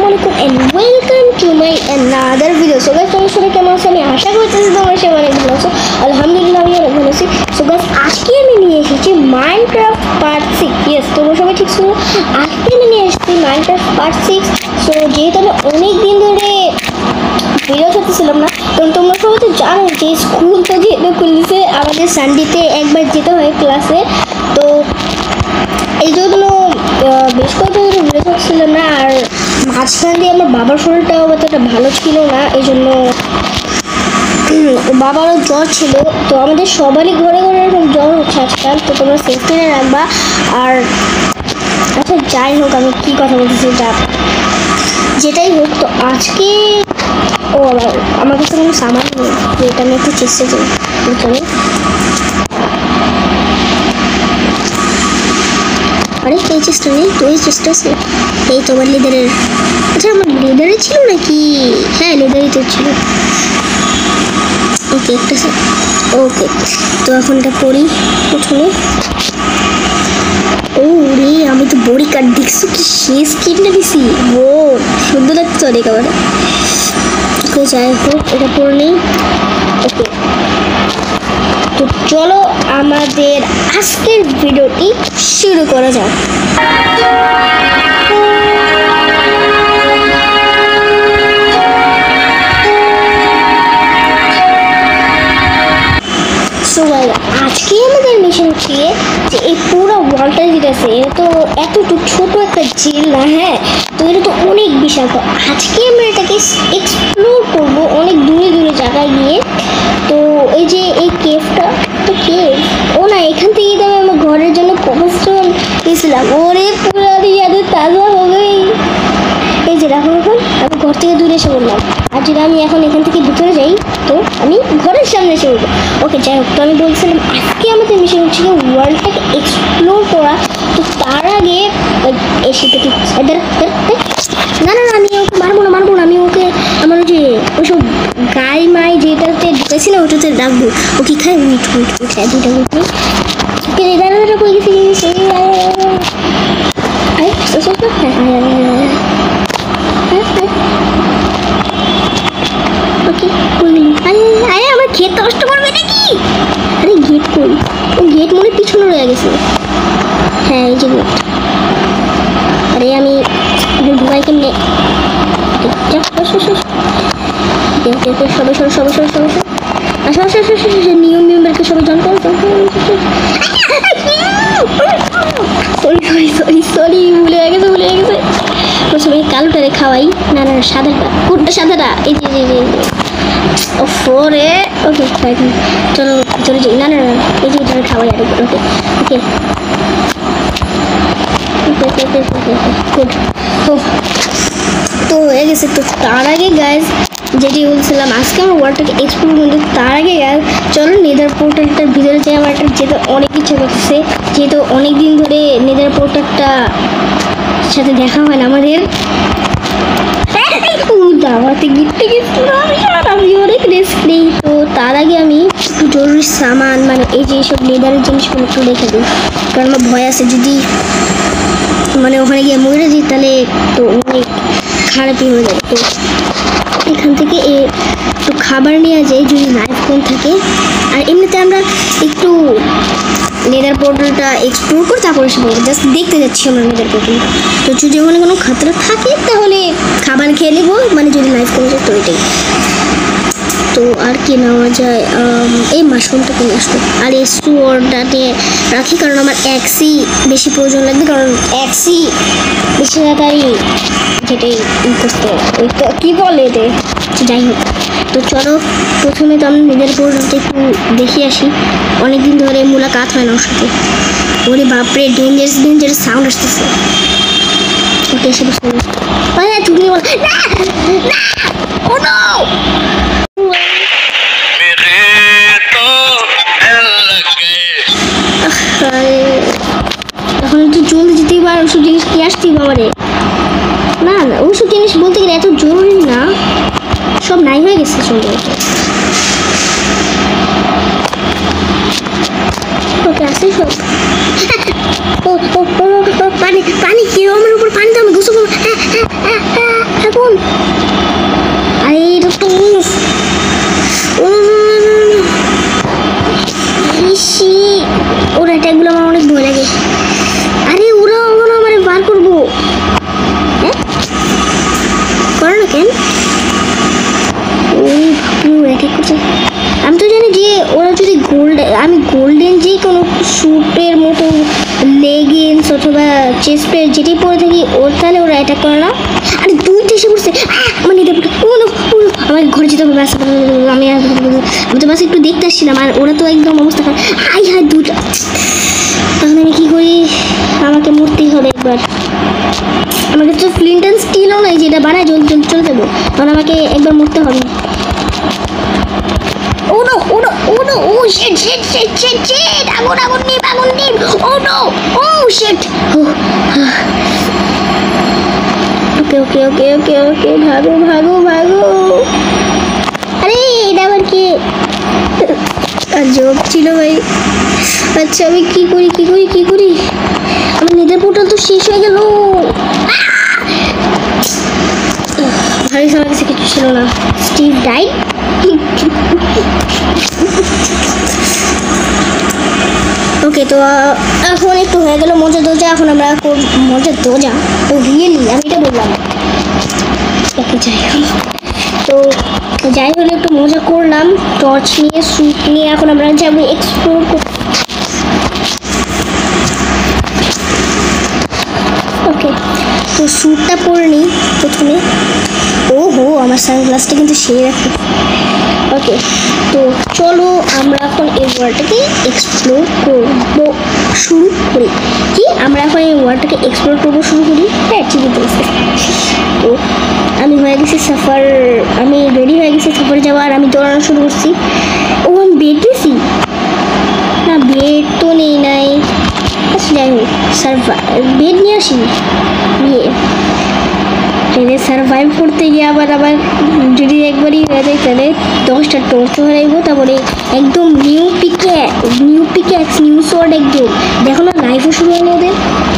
Assalamualaikum and welcome to my another video. So guys, তোমরা সবাই কেমন আছো? আমি আশা করতেছি তোমরা সবাই অনেক ভালো আছো। আলহামদুলিল্লাহ আমি অনেক ভালো আছি। So guys, আজকে আমি নিয়ে এসেছি মাইনক্রাফট পার্ট 6। ইয়েস, তোমরা সবাই ঠিক শুনো। আজকে আমি নিয়ে এসেছি মাইনক্রাফট পার্ট 6। সো যেহেতু আমি অনেক দিন ধরে ভিডিও করতেছিলাম না, কারণ তোমরা সবাই তো জানো যে স্কুল তো যেহেতু খুলেছে আমাদের সানডেতে একবার যেতে হয় ক্লাসে। তো এই জন্য বেশ কয়েকটা ভিডিও করছিলাম না। আর মাঝখান দিয়ে আমার বাবার শরীরটাও অতটা ভালো ছিল না, এই জন্য বাবারও জ্বর ছিল। তো আমাদের সবারই ঘরে ঘরে এরকম জ্বর হচ্ছে আজকাল। তো তোমরা সেফটিতে রাখবা। আর আচ্ছা যাই হোক, আমি কী কথা বলতেছি যেটাই হোক, তো আজকে আমার কাছে কোনো সামান নেই, যেটা আমি একটু চেষ্টা করি বুঝলি। আরে এই চেষ্টা নেই তো, এই চেষ্টা আছে। এই তোমার লেদারের, আচ্ছা আমার লেদারে ছিল নাকি? হ্যাঁ লেদারই তো ছিল। ওকে একটা ওকে, তো এখন এটা পড়ি প্রথমে। ও রে, আমি তো বড়ি কাট দেখছো কি শেষ স্কিনটা দিছি। ও সুন্দর লাগছে অনেক আমার। ওকে যাই হোক, এটা পড়ে নেই। ওকে, তো চলো আমাদের আজকের ভিডিওটি শুরু করা যাক। আজকে আমাদের মিশন হচ্ছে যে এই পুরো ওয়ালটা যেটা আছে, এটা তো এতটুকু ছোট একটা জেল না, হ্যাঁ তো এটা তো অনেক বিশাল। তো আজকে আমরা এটাকে এক্সপ্লোর করবো অনেক দূরে দূরে জায়গায় গিয়ে। তো এই যে এই কেভটা, তো কেভ ও না, এখান থেকেই তো আমি আমার ঘরের জন্য কবস্টোন দিয়েছিলাম। ওরে পুরো ইয়াদের তাজা হবে। এই যে দেখো, এখন আমি ঘর থেকে দূরে এসে বললাম। আর যদি আমি এখন এখান থেকে ভিতরে যাই, তো আমি ঘরের সামনে এসে বলবো। ওকে যাই হোক, তো আমি বলছিলাম আজকে আমাদের মিশন হচ্ছে কি ওয়ার্ল্ডটাকে এক্সপ্লোর করা। তো তার আগে এসে না না না, আমি ওকে মারবো না, আমি ওকে আমার যে ওইসব গাই মাই যেটাতে ঢুকেছি না ওটাতে রাখবো। ও কি খায়? উইট খায়, দুইটা উইট নেই। দাঁড়া করে গেছি। আরে আমার ক্ষেত নষ্ট করবে নাকি? আরে গেট কই? ও গেট মনে পিছনে রয়ে গেছে। হ্যাঁ এই যে গেট। আরে আমি ভুয়াই কেমনে সবাই নিয়ম মেম্বারকে সবাই জান করো। সরি ভুলে গেছে। প্রথমে কালোটারে খাওয়াই। না সাদাটা, কোনটা সাদাটা? এই যে ও ফোরে। ওকে চলো ভিতরে যাই। না এই যে ভিতরে খাওয়াই। আর ওকে গুড। তো হয়ে গেছে। তো তার আগে গাইজ যেটি বলছিলাম, আজকে আমার ওয়ার্ল্ডটাকে এক্সপ্লোর করতে তার আগে গাইজ চলো নেদার পোর্টালটার ভিতরে যাই। আমার একটা যেতে অনেক ইচ্ছা করতেছে, যেহেতু অনেক দিন ধরে নেদার পোর্টালটা সাথে দেখা হয় না আমাদের। আমি অনেক রিস্ক নেই। তো তার আগে আমি একটু জরুরি সামান, মানে এই যে এইসব লেদারের জিনিসগুলো একটু রেখে দিই, কারণ আমার ভয় আছে যদি মানে ওখানে গিয়ে মরে যাই তাহলে তো অনেক খারাপই হয়ে যাবে। তো এখান থেকে একটু খাবার নেওয়া যায় যদি লাইফ কম থাকে। আর এমনিতে আমরা একটু নেদার পোর্টালটা এক্সপ্লোর করে তারপরে এসে বলবো, জাস্ট দেখতে যাচ্ছি আমরা নেদার পোর্টালটা। তো যদি ওখানে কোনো খাতরা থাকে তাহলে খাবার খেয়ে নেবো, মানে যদি লাইফ কমে যায় তো এটাই। তো আর কি নেওয়া যায়? এই মাশরুমটা কিনে আসতো। আর এই সুয়ারটাতে রাখি, কারণ আমার অ্যাক্সি বেশি প্রয়োজন লাগবে, কারণ অ্যাক্সি বেশি তাড়াতাড়ি যেটাই করতে ওই তো কী বলে এতে। যাই হোক, তো চলো প্রথমে তো আমি নিজের পোর্টালটা একটু দেখে আসি। অনেকদিন ধরে মুলাকাত হয় না ওর সাথে। ওরে বাপরে, ডেঞ্জারাস সাউন্ড আসতেছে। ওকে এসে বসে তুমি বল না। এখন একটু জলদি যেতেই পারে, ওসব জিনিস কি আসতেই পারে না। ওসব জিনিস বলতে গেলে এত জরুরি না, সব নাই হয়ে গেছে চলে। ওকে আসে সব। পানি কি আমার উপর পানি, তো আমি গোসল করবো। চেস্ট প্লেট যেটাই পরে থাকি ওর তাহলে ওরা অ্যাটাক করে না। আরে দুইটা এসে পড়ছে, আমার নিতে আমাকে ঘরে যেতে হবে। আমি তো বাস একটু দেখতে আসছিলাম আর ওরা তো একদম অবস্থা খারাপ। হাই হাই দুটা, তখন আমি কী করি, আমাকে মরতেই হবে একবার। আমাকে তো ফ্লিন্ট অ্যান্ড স্টিলও নাই যেটা বানায় জলদি জলদি চলে যাবো, তখন আমাকে একবার মরতে হবে। Oh no, oh no, oh no, oh shit, shit, shit, shit, shit, আগুন নিব, oh no, oh shit. Okay, ভাগো। আরে এটা আবার কি জব ছিল ভাই। আচ্ছা আমি কি করি, আমার নেটের পোর্টাল তো শেষ হয়ে গেল। ভাই আমার কাছে কিছু ছিল না। Steve died. ওকে, তো এখন একটু হয়ে গেল মজা দোজা। এখন আমরা মজা দোজা তো রিয়েলি আমি এটা বললাম। যাই হলে একটু মজা করলাম টর্চ নিয়ে, স্যুট নিয়ে। এখন আমরা যাবো এক্সপ্লোর করতে। ওকে, তো স্যুটটা পরে নিই প্রথমে। ওহো, আমার সানগ্লাসটা কিন্তু সেই রাখি। ওকে, তো চলো আমরা এখন এই ওয়ার্ল্ডটাকে এক্সপ্লোর করবো শুরু করি। আমরা এখন এই ওয়ার্ল্ডটাকে এক্সপ্লোর করবো শুরু করি। হ্যাঁ, ঠিকই বলছি। তো আমি হয়ে গেছি সাফার, আমি রেডি হয়ে গেছি সাফারে যাওয়ার। আমি দৌড়ানো শুরু করছি। ও, আমি বেড দিয়েছি না, বেড তো নেই নাই। আচ্ছা যাই হোক, বেড নিয়ে আসি। সার্ভাইভ করতে গিয়ে আবার যদি একবারই হয়ে যায় তাহলে 10টা টর্চ হারাইব। তারপরে একদম নিউ পিক্যাক্স নিউ শর্ট একদম। দেখো না, লাইফও শুরু হয়নি ওদের।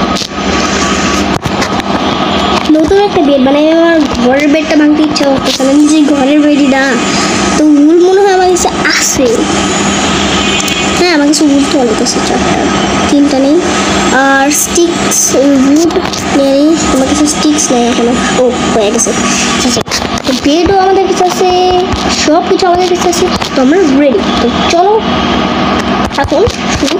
নতুন একটা বেড মানে আমার ঘরের বেডটা ভাঙতে ইচ্ছা হচ্ছে, কারণ যে ঘরের বেডই না, তো উল মনে হয় আমার কাছে আছে। হ্যাঁ, আমার কাছে উল তো অনেক আছে, 3টা নেই। আর স্টিক্স উড নেই, আমার কাছে স্টিক্স নেই এখনো। ও, হয়ে গেছে। আচ্ছা, তো বেডও আমাদের কাছে আছে, সব কিছু আমাদের কাছে আছে। তো আমরা রেডি। তো চলো এখন শুরু।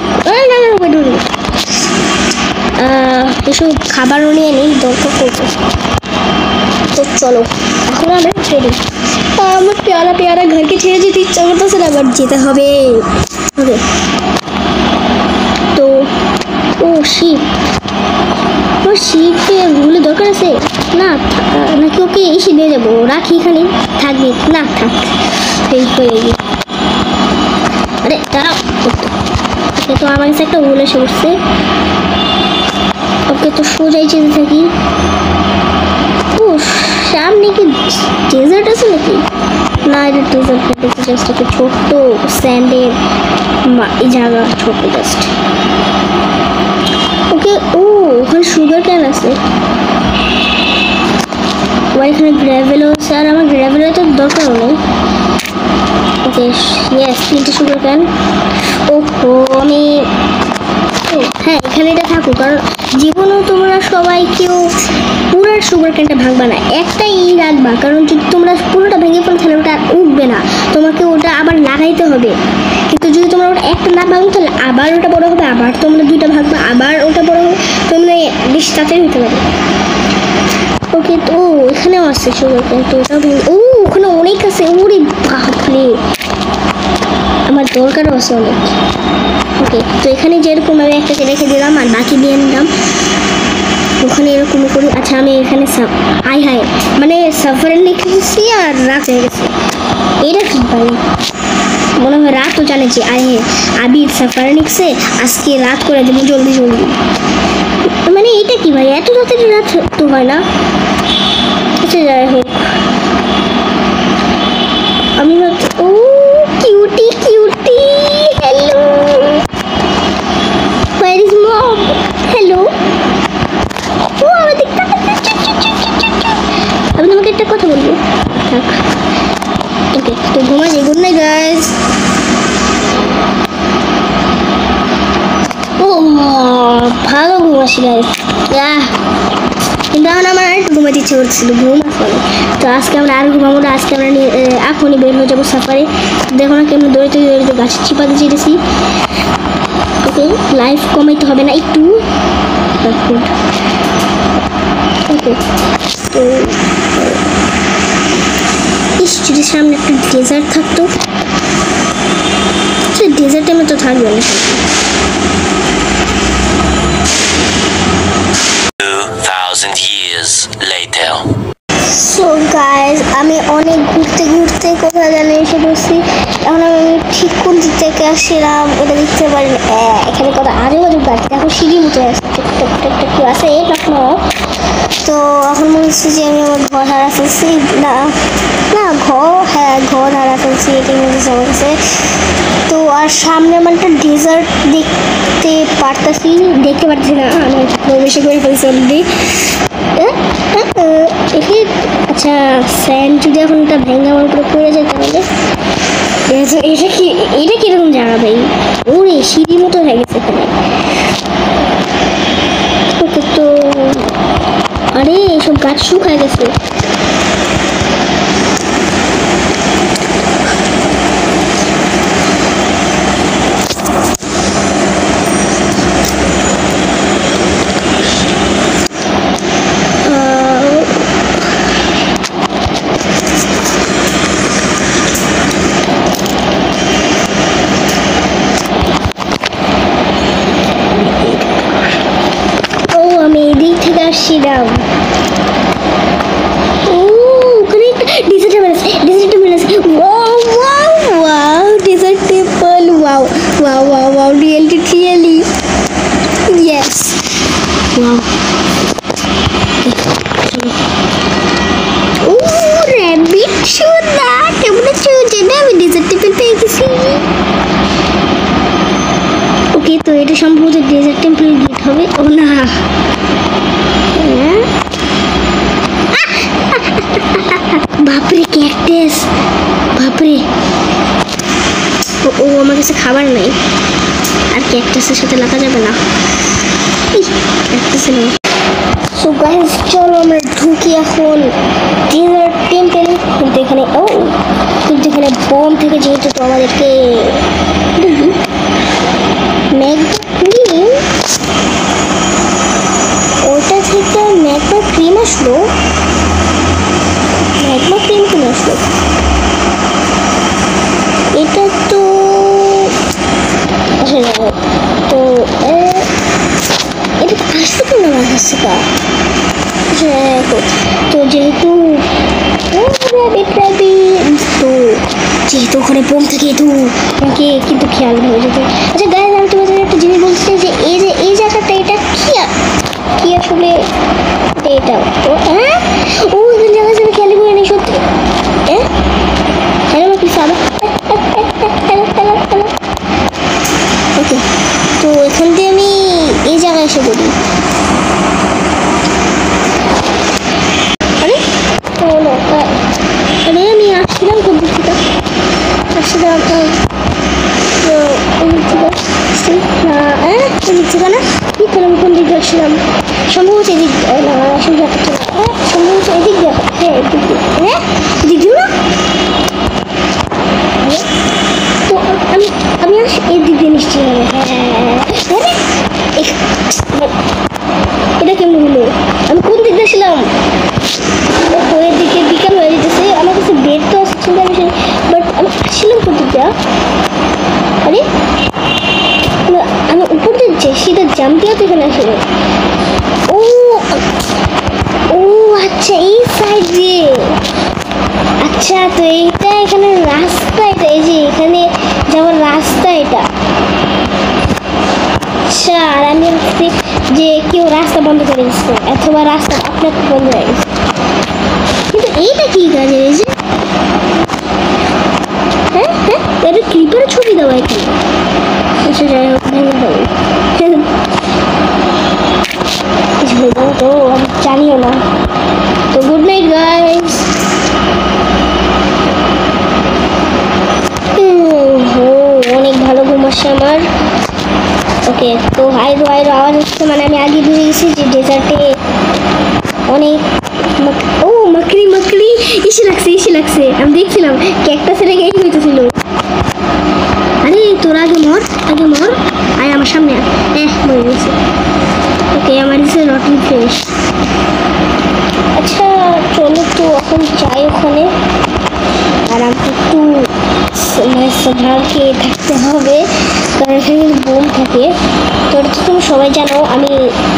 এসব খাবারও নিয়ে নিই, দরকার করবো। তো চলো এখন আমরা রেডি। আমার পেয়ারা ঘরকে ছেড়ে যেতে ইচ্ছা করতেছে না, বাট যেতে হবে। ওকে, তো শিপে ভুলে দরকার আছে না, নাকি ওকে এসে দিয়ে যাবো? রাখি এখানে, থাকবে না, থাক। এই হয়ে গিয়ে, আরে দাঁড়াও। ওকে, তো আমার কাছে একটা উল এসে উঠছে। ওকে, তো সোজাই যেতে থাকি। ও, সামনে কি ডেজার্ট আছে নাকি? না, এটা ডেজার্ট না, জাস্ট একটা ছোট্ট স্যান্ডের জায়গা, ছোট্ট জাস্ট। ওকে, ও ওখানে সুগার ক্যান আছে, এখানে গ্র্যাভেলও আছে। আর আমার গ্র্যাভেলের তো দরকারও নেই। ওকে, ইয়েস, 3টে সুগার ক্যান। ওহো, আমি হ্যাঁ এখানে এটা থাকুক, কারণ জীবনেও তোমরা সবাই কেউ পুরো সুগার ক্যানটা ভাঙবা না, একটাই রাখবা। কারণ যদি তোমরা পুরোটা ভেঙে ফেলো তাহলে ওটা আর উঠবে না, তোমাকে ওটা আবার লাগাইতে হবে। কিন্তু যদি তোমরা ওটা একটা না ভাঙো তাহলে আবার ওটা বড় হবে, আবার তোমরা 2টা ভাঙবা, আবার ওটা বড় হবে, তোমরা বেশি তাড়াতাড়ি হতে পারবে। ওকে, তো এখানেও আছে সুগার ক্যান, তো ওটা ওখানে অনেক আছে। ওরে বাপরে, আমার দরকারও আছে অনেক। ওকে, তো এখানে যেরকম আমি একটাকে রেখে দিলাম আর বাকি দিয়ে নিলাম। ওখানে এরকম করি। আচ্ছা, আমি এখানে মানে সাফারে লিখেছি আর রাত হয়ে গেছে। এটা কি ভাই, মনে হয় রাতও জানেছি। আবির সাফারে লিখছে আজকে রাত করে দেবো জলদি। মানে এটা কি ভাই, এত রাতের রাত তো হয় না। আচ্ছা যাই হোক, আমি ভাবছি ও cutie, hello, where is mom? Hello, ও আমাদের আমি তোমাকে একটা কথা বলবো, থাক। ওকে, তো ঘুমা যাই। Good night guys. ও ভালো ঘুম আসি গাইস, কিন্তু এখন আমার আর একটু ঘুমাতে ইচ্ছে করছিল, ঘুম আসলে। তো আজকে আমরা আর ঘুমাবো না, আজকে আমরা এখনই বের হয়ে যাবো সাফারে। দেখো না কেমন দৌড়িতে গাছের চিপাতে চেয়েছি। ওকে, লাইফ কমাইতে হবে না একটু। ফুড। ওকে, তো যদি সামনে একটা ডেজার্ট থাকতো, সে ডেজার্টে আমি তো থাকবে না। 2000 years later. সো গাইজ, আমি অনেক ঘুরতে ঘুরতে কোথায় জানি এসে বসছি। এখন আমি ঠিক কোন দিক থেকে আসছিলাম এটা দেখতে পারেন। এখানে কত আজব আজব গাছ, দেখো সিঁড়ি মতো আছে, কেউ আছে এখনো। তো এখন মনে হচ্ছে যে আমি আমার ঘর হারা ফেলছি। না না, হ্যাঁ ঘর হারা ফেলছি, এটাই মনে হচ্ছে আমার কাছে। তো আর সামনে আমার একটা ডেজার্ট দেখতে পারতাছি না, আমি প্রবেশে করে ফেলছি অলরেডি। আচ্ছা, স্যান্ড যদি এখন এটা ভেঙে আমার উপরে পড়ে যায় তাহলে এটা কিরকম জায়গা ভাই? ওরে সিঁড়ির মতো হয়ে গেছে এখানে। ওকে, তো আরে এইসব গাছ শুকায় গেছে। আসছিলাম ওখানে desert wow wow wow desert temple wow wow wow wow really yes wow ও র্যাবিট সোনা কেমন আছো? জানো আমি ডেজার্ট টেম্পল পেয়ে গেছি। ওকে, তো এটা সম্ভবত ডেজার্ট টেম্পলের গেট হবে। ও না, বাপরে ক্যাকটাস, বাপরে ও আমার কাছে খাবার নাই, আর ক্যাকটাসের সাথে লাগা যাবে না। সো গাইস, চলো আমরা ঢুকি এখন ডেজার্ট টেম্পল। কিন্তু এখানে বোম থেকে যেহেতু তো আমাদেরকে ওটা থেকে ম্যাগমা ক্রিম আসলো। এটা তো তো এটা আসছে কেন আমার কাছে? তো যেহেতু ওখানে বোম থাকে তো আমাকে কিন্তু খেয়াল হয়ে যেত। আচ্ছা গাইস, আমি তোমাদের একটা জিনিস বলছি যে এই জায়গাটা এটা কি আসলে এটা ও হ্যাঁ ও এখানে জায়গা ছিল খেয়াল করে নেই সত্যি। হ্যালো কি সাবা ওকে, তো এখান থেকে আমি এই জায়গায় এসে পড়ি। আরে আমি আসছিলাম কোন দিক থেকে? আসছিলাম কোন দিকে আসছিলাম? সম্ভবত এদিক না, সম্ভবত এদিক দিয়ে। হ্যাঁ এদিক দিয়ে, এদিক দিও না। তো আমি এদিক দিয়ে নিশ্চয়ই হবে। হ্যাঁ এটা কেমন হলো? আমি কোন দিক দিয়ে ছিলাম? ওই দিকে বিকাল হয়ে যেতেছে, আমার কাছে বেড তো আসছিল, বাট আমি আসছিলাম কোন দিক দিয়ে? আরে আমি উপর দিচ্ছি, সেটা জাম দিয়ে তো এখানে আসলে। ও আচ্ছা, এই সাইড দিয়ে। আচ্ছা, তো এইটা এখানে রাস্তা, এটা এই যে এখানে যাওয়ার রাস্তা এটা। আচ্ছা, আর আমি ভাবছি যে কেউ রাস্তা বন্ধ করে দিচ্ছে, অথবা রাস্তা আপনার বন্ধ হয়ে গেছে। কিন্তু এইটা কি কাজে? এই যে এটা ক্লিপের ছবি দেওয়া এখানে। আচ্ছা যাই হোক, ভেঙে দেবো তো আমি জানিও না। তো গুড নাইট গাইস। অনেক ভালো ঘুম আসছে আমার। ওকে, তো হাইরো আওয়াজ হচ্ছে, মানে আমি আগে বুঝে গেছি যে ডেজার্টে অনেক মাকড়ি ইসে লাগছে। আমি দেখছিলাম ক্যাকটাসের আগে এই হইতেছিল। আরে তোর আগে মর, আয় আমার সামনে মরে গেছে। ওকে আমার কাছে রটন ফিশ। আচ্ছা চলো তো এখন যাই ওখানে, আর আমাকে একটু মানে সাবধান খেয়ে থাকতে হবে, কারণ এখানে বোম থাকে। তো এটা তো তুমি সবাই জানো আমি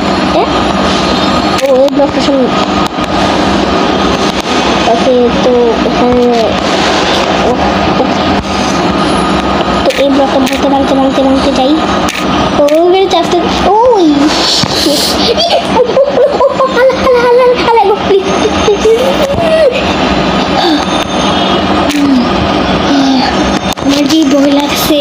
ও ওই ব্লকটা শুনুন। ওকে তো এখানে তো এই ব্লকটা ভাঙতে যাই। তো ওই চাষতে ওই আমার যে ভয় লাগছে।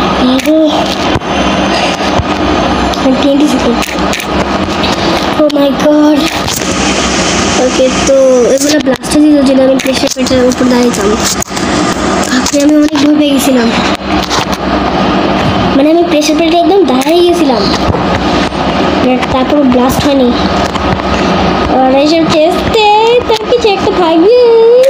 20 সেকেন্ড। ও মাই গড। ওকে তো এগুলো ব্লাস্টার দিল যেন আমি প্রেশার পেটার উপর দাঁড়িয়েছিলাম। ভাবতে আমি অনেক ভয় পেয়ে গেছিলাম, মানে আমি প্রেশার পেটে একদম দাঁড়িয়ে গেছিলাম, তারপর ব্লাস্ট হয়নি। আর এইসব চেষ্টা তার কিছু একটা থাকবে।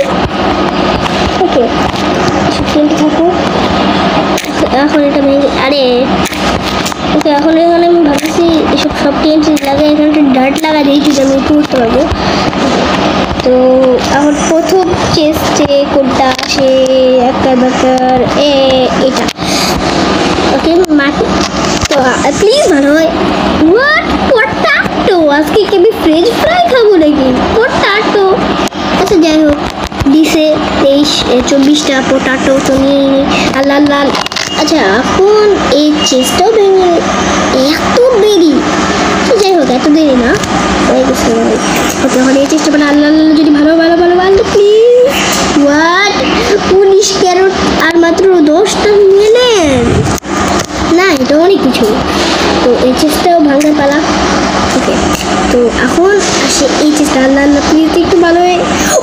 ওকে কিন্তু থাকো এখন এটা ভেঙে। আরে ওকে এখন এখানে আমি ভাবছি এসব সব টিএমসি লাগাই, এখানে একটা ডার্ট লাগা দিয়েছি যে আমি একটু উঠতে পারবো। তো আমার প্রথম চেস্টে কোনটা আসে একটা ব্যাপার এটা। ওকে মাটি তো প্লিজ ভালো হয়। পটাটো আজকে কি আমি ফ্রেঞ্চ ফ্রাই খাবো নাকি? পটাটো। আচ্ছা যাই হোক, দিছে 24টা পটাটো তো নিয়ে নিই। লাল লাল। আচ্ছা এখন এই চেস্টটাও ভেঙে এত দেরি, তো যাই হোক এত দেরি না হয়ে গেছে। ওকে এখন এই চেষ্টা করে আল্লাহ যদি ভালো প্লিজ। হোয়াট 19 ক্যারট আর মাত্র 10টা নিয়ে নেন না, এটা অনেক কিছু। তো এই চেষ্টাও ভাঙার পালা। ওকে তো এখন আসে এই চেষ্টা। আল্লাহ প্লিজ একটু ভালো হয়ে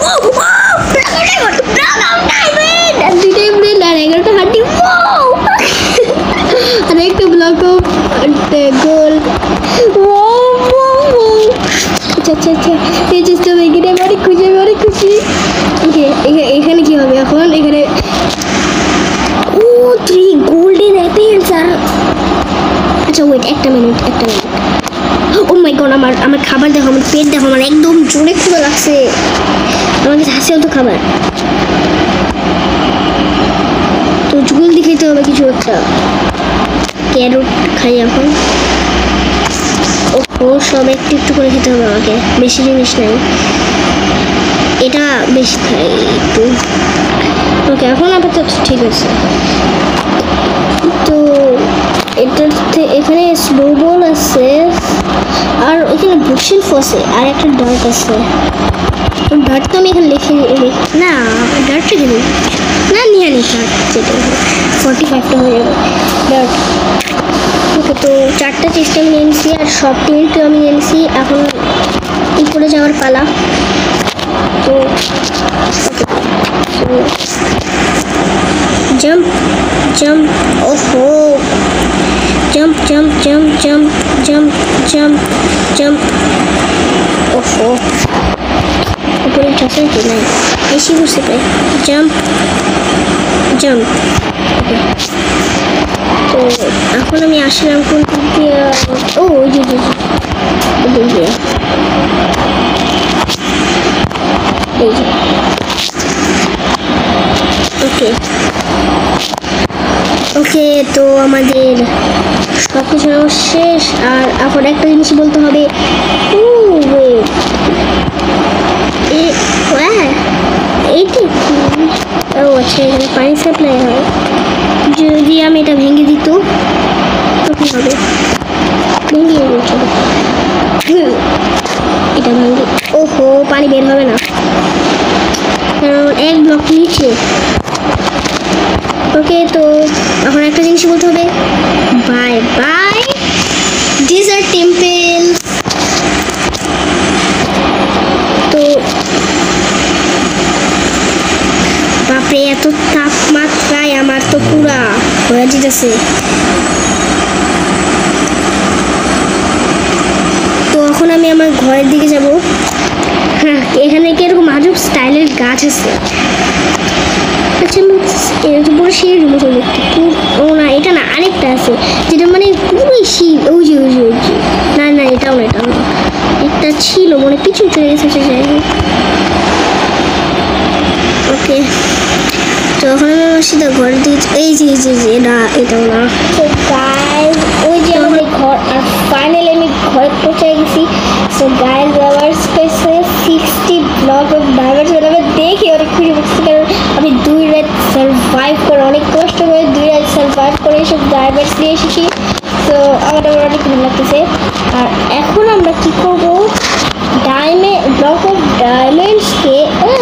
দুইটাই ব্রেন আর 11টা হাড্ডি আর একটা ব্লক অফ গোল্ড। আচ্ছা এই চেষ্টা ভেঙে নেই, অনেক খুশি। ওকে এখানে কি হবে এখন? এখানে 3 গোল্ডেন অ্যাপেলস আর আচ্ছা ওয়েট একটা মিনিট। ও মাই গড, আমার খাবার দেখো, আমার পেট দেখো, আমার একদম জোরে ক্ষুধা লাগছে। আমাকে হাসিও তো খাবার, তো জলদি খেতে হবে কিছু একটা। ক্যারট খাই এখন। ও সব একটু করে খেতে হবে আমাকে, বেশি জিনিস নাই, এটা বেশি খাই একটু। ওকে এখন আপাতত ঠিক আছে। তো এটাতে এখানে স্নোবল আছে আর এখানে বুকশেলফ আছে আর একটা ডার্ট আছে। তো ডার্ট তো আমি এখানে লিখে না, ডার্টটা কিনে না নিয়ে আনি। ডার্ট যেটা 45টা হয়ে যাবে ডার্ট। ওকে তো 4টা চেষ্টা আমি নিয়ে নিছি আর সব টিমটা আমি নিয়ে নিছি। এখন উপরে যাওয়ার পালা। তো jump ওহো jump ওহো উপরে চাষে কি নাই বেশি বুঝতে পাই। জাম্প তো এখন আমি আসলাম কোন দিয়ে? ও ওই যে এই যে ওকে তো আমাদের সব কিছু শেষ। আর এখন একটা জিনিস বলতে হবে। এইটি ও আচ্ছা, এখানে পানি সাপ্লাই হয়। যদি আমি এটা ভেঙে দিত তো কী হবে? ভেঙে চলো এটা ভেঙে। ওহো পানি বের হবে না, কারণ এক ব্লক নিচে। ওকে তো এখন একটা জিনিস বলতে হবে, বাই বাই ডেজার্ট টেম্পল। তো বাপরে এত তাপমাত্রায় আমার তো পুরা হয়ে যেতেছে। তো এখন আমি আমার ঘরের দিকে যাব। হ্যাঁ এখানে কি এরকম আজব স্টাইলের গাছ আছে। আচ্ছা এটা তো পুরো শিলের মতো দেখতে ও না এটা না আরেকটা আছে যেটা মানে পুরোই শিল ওই যে না না এটাও না একটা ছিল মানে পিছু চলে গেছে যাই হোক ওকে তো এখন আমি আমার সিধা ঘর দিয়ে এই যে না এটাও না তো গাইজ ওই যে আমাদের ঘর আর ফাইনালি আমি ঘরে পৌঁছে গেছি সো গাইজ আবার স্পেসে 60 ব্লক অফ ডাইভার্স আমি দেখি অনেক খুশি হচ্ছে কারণ আমি 2 রাত সার্ভাইভ করে অনেক কষ্ট করে 2 রাত সার্ভাইভ করে এইসব ডাইভার্স নিয়ে এসেছি তো আমার অনেক ভালো লাগতেছে আর এখন আমরা কি করবো ব্লক অফ ডায়মন্ডসকে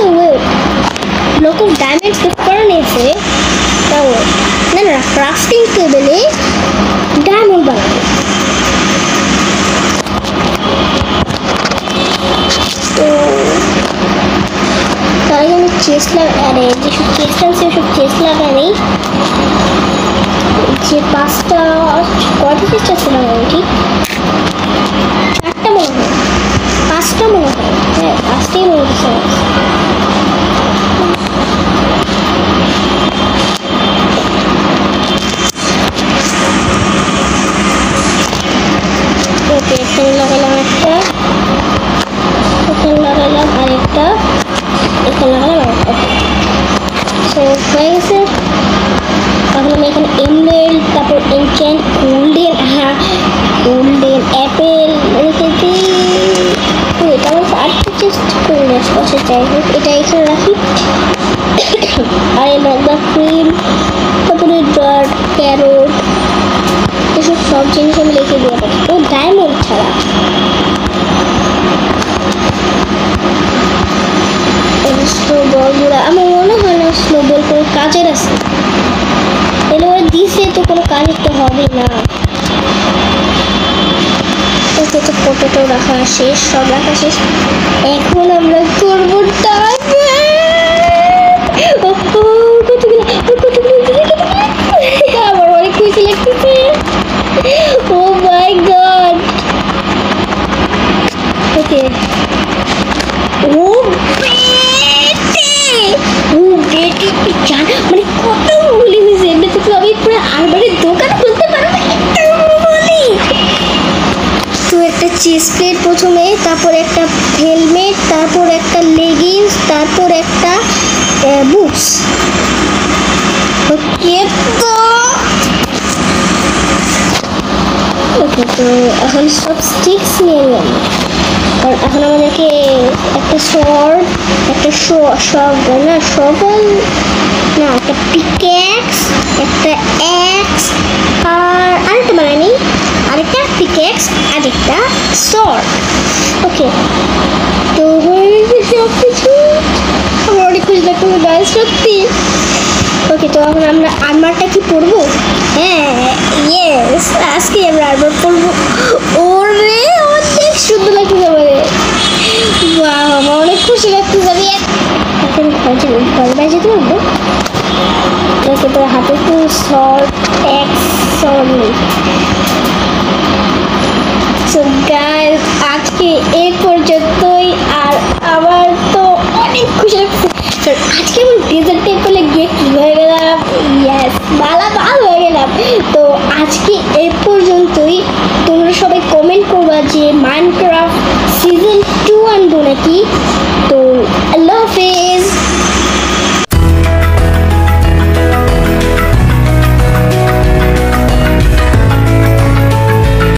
করে নিয়েছে তাও না ক্রাফটিং টেবিলে ডায়মন্ড বানাবো তো তাই আমি চেস্ট আরে যেসব চেস্ট আছে ওসব চেস্ট লাগাই যে 5টা কয়টা চেস্ট আছে না ঠিক 4টা মনে হয় 5টা মনে হয় হ্যাঁ 5টাই মনে হচ্ছে ওকে এখানে লাগালাম একটা এখানে লাগালাম আরেকটা এখানে লাগালাম আরেকটা সো হয়ে গেছে এখন আমি এখানে এমরাল্ড তারপর এনচ্যান্ট গোল্ডেন অ্যাপেল রেখে দিই তো এটা আমার আরেকটা চেস্ট করে আসছে যাই হোক এটা এখানে রাখি আর ম্যাগমা ক্রিম তারপরে ডার্ট ক্যারট এসব সব জিনিস আমি রেখে দিয়ে পারি ও ডায়মন্ড ছাড়া স্নোবলগুলো আমার মনে হয় না স্নোবল কোনো কাজের আছে এগুলো ওরা দিছে তো কোনো কাজের তো হবে না ওকে তো ফটোটো রাখা শেষ সব রাখা শেষ এখন আমরা করবো আমার অনেক খুশি লাগতেছে ও মাই গড ওকে ও বেটি জান মানে কত বলি হয়েছে এমনিতে তো আমি পুরো আলমারির দোকান খুলতে পারবো বলি তো একটা চেস্ট প্লেট প্রথমে তারপর একটা হেলমেট তারপর একটা লেগিংস তারপর একটা বুটস ওকে তো ওকে তো এখন সব স্টিক্স নিয়ে নিলাম কারণ এখন আমাদেরকে একটা শর্ট একটা শবল না একটা পিক্যাক্স একটা অ্যাক্স আর আরেকটা বানাইনি আরেকটা পিক্যাক্স আর একটা শর্ট ওকে তো হয়ে গেছে সব কিছু আমার অনেক খুশি লাগতেছে গাইস সত্যি ওকে তো এখন আমরা আর্মারটা কি পরবো হ্যাঁ ইয়েস আজকে আমরা আর্মার পরবো ওরে অনেক সুন্দর লাগতেছে আমার অনেক খুশি লাগতেছে আমি এখন ঘরে বাইরে যেতে পারবো ওকে তো হাতে তো শর্ট এক্স শর্ট নেই সো গাইস আজকে এই পর্যন্তই আর আমার তো অনেক খুশি লাগছে আজকে আমি ডেজার্ট টেম্পলে গিয়ে কি হয়ে গেলাম ইয়েস ভালো হয়ে গেলাম তো আজকে এই পর্যন্তই তোমরা সবাই কমেন্ট করবা যে মাইনক্রাফট সিজন 2 আনবো নাকি তো আল্লাহ হাফেজ।